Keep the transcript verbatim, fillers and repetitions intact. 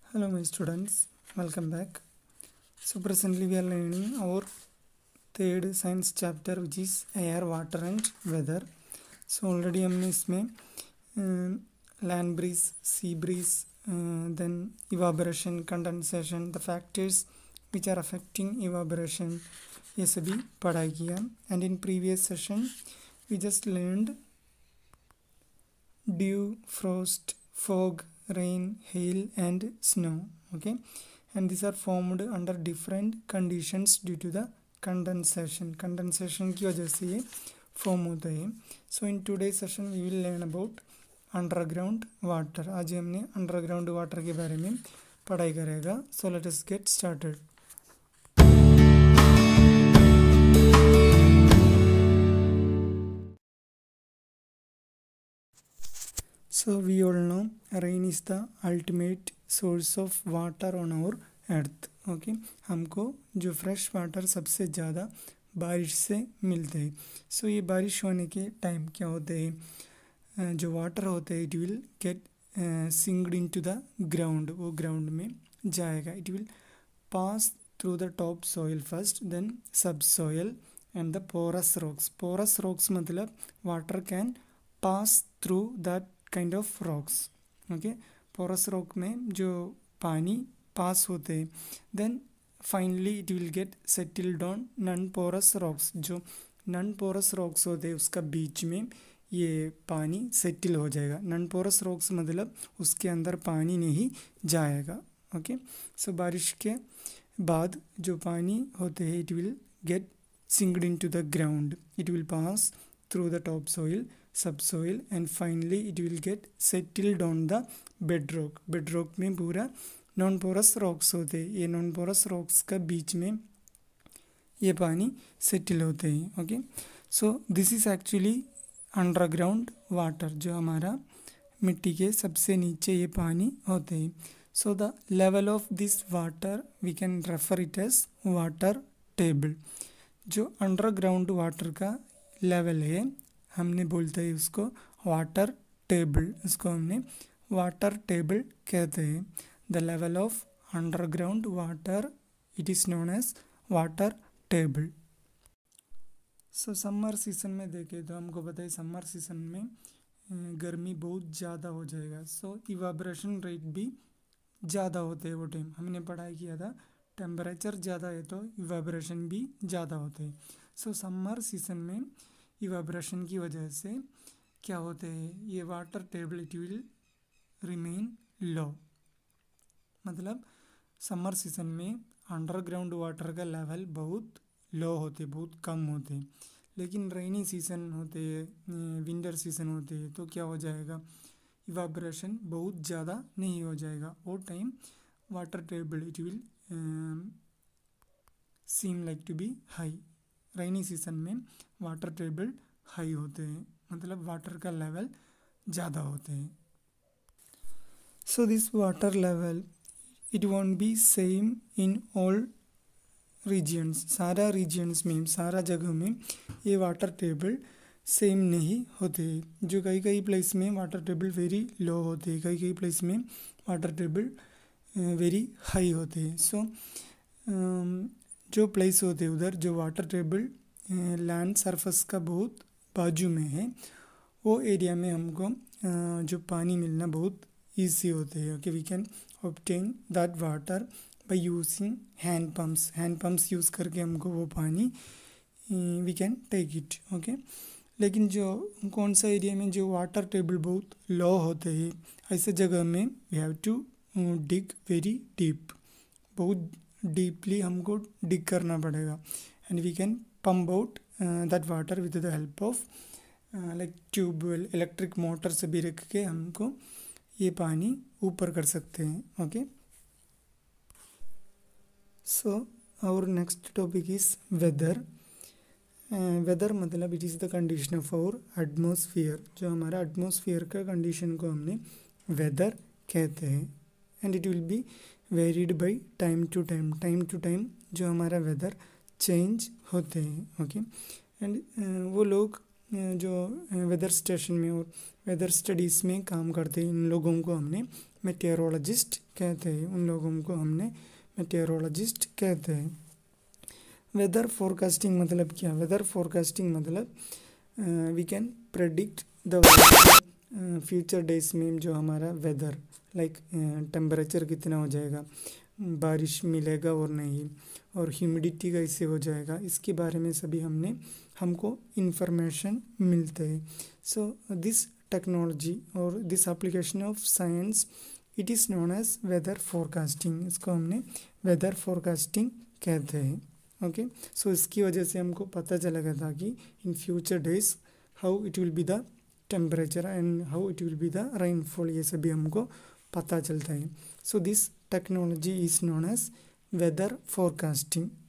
Hello my students, welcome back. So presently we are learning our third science chapter which is air, water and weather. So already हमने इसमें uh, land breeze, sea breeze, uh, then evaporation, condensation, the factors which are affecting evaporation ये सभी पढ़ाई किया. And in previous session we just learned dew, frost, fog, rain, hail and snow. Okay, and these are formed under different conditions due to the condensation. Condensation की वजह से ये form होता है. So in today's session we will learn about underground water. आज हमने underground water के बारे में पढ़ाई करेगा. So let us get started. So we all know rain is the ultimate source of water on our earth. Okay, हमको जो fresh water सबसे ज़्यादा बारिश से मिलते हैं. सो so, ये बारिश होने के टाइम क्या होते हैं, जो वाटर होते हैं it will get sinked into the ground, वो ग्राउंड में जाएगा. It will pass through the top soil first, then subsoil and the porous rocks. Porous rocks मतलब water can pass through that kind of rocks. Okay, porous rock में जो पानी pass होते हैं, then finally it will get settled on non porous rocks. जो non porous rocks होते हैं उसका बीच में ये पानी सेटल हो जाएगा. नॉन पोरस रॉक्स मतलब उसके अंदर पानी नहीं जाएगा. ओके, सो बारिश के बाद जो पानी होते हैं it will get sinked into the ground. It will pass through the top soil, subsoil and finally it will get settled on the bedrock. Bedrock में पूरा नॉन पोरस रॉक्स होते हैं. ये नॉन पोरस रॉक्स का बीच में ये पानी settle होते हैं. Okay, so this is actually underground water. जो हमारा मिट्टी के सबसे नीचे ये पानी होते हैं. So the level of this water we can refer it as water table. जो अंडरग्राउंड वाटर का लेवल है हमने बोलते हैं उसको वाटर टेबल. इसको हमने वाटर टेबल कहते हैं. The level of underground water it is known as water table. So summer season में देखें तो हमको पता है समर सीजन में गर्मी बहुत ज़्यादा हो जाएगा. सो इवापोरेशन रेट भी ज़्यादा होते हैं. वो टाइम हमने पढ़ाई किया था, टेम्परेचर ज़्यादा है तो इवापोरेशन भी ज़्यादा होते हैं. सो समर सीजन में इवापोरेशन की वजह से क्या होते हैं, ये water table it will remain low. मतलब समर सीजन में अंडरग्राउंड वाटर का लेवल बहुत लो होते, बहुत कम होते. लेकिन रेनी सीजन होते हैं, विंटर सीजन होते हैं तो क्या हो जाएगा, इवापोरेशन बहुत ज़्यादा नहीं हो जाएगा. वो time water table it will seem like to be high. Rainy season में वाटर टेबल हाई होते हैं, मतलब वाटर का लेवल ज़्यादा होते हैं. So this water level it won't be same in all regions. सारा रीजन्स में, सारा जगह में ये वाटर टेबल सेम नहीं होते. जो कई कई प्लेस में वाटर टेबल वेरी लो होते हैं, कई कई प्लेस में वाटर टेबल वेरी हाई होते हैं. सो जो प्लेस होते हैं उधर जो वाटर टेबल लैंड सरफेस का बहुत बाजू में है, वो एरिया में हमको जो पानी मिलना बहुत ईजी होते हैं. Okay, we can obtain that water by using hand pumps. Hand pumps use करके हमको वो पानी we can take it. Okay, लेकिन जो कौन सा एरिया में जो वाटर टेबल बहुत लो होते हैं, ऐसे जगह में we have to dig very deep. बहुत डीपली हमको डिग करना पड़ेगा. And we can pump out uh, that water with the help of uh, like tubewell, electric motor से भी रख के हमको ये पानी ऊपर कर सकते हैं. Okay, so our next topic is weather. Weather मतलब it is the condition of our atmosphere. जो हमारा एटमॉस्फेयर का कंडीशन को हमने वेदर कहते हैं. And it will be varied by time to time. Time to time जो हमारा वेदर चेंज होते हैं. ओके, एंड वो लोग जो वेदर स्टेशन में और वेदर स्टडीज़ में काम करते हैं, इन लोगों को हमने मेटेरोलॉजिस्ट कहते हैं, उन लोगों को हमने मेटेरोलॉजिस्ट कहते हैं। वेदर फोरकास्टिंग मतलब क्या? वेदर फोरकास्टिंग मतलब we can predict the future days में जो हमारा वेदर, लाइक टेम्परेचर कितना हो जाएगा, बारिश मिलेगा और नहीं, और ह्यूमिडिटी कैसे हो जाएगा, इसके बारे में सभी हमने हमको इन्फॉर्मेशन मिलते हैं। सो दिस टेक्नोलॉजी और this application of science it is known as weather forecasting, इसको हमने वेदर फोरकास्टिंग कहते हैं। ओके, सो इसकी वजह से हमको पता चलेगा था कि in future days how it will be the temperature and how it will be the rainfall, ये सभी हमको पता चलता है। So this technology is known as weather forecasting.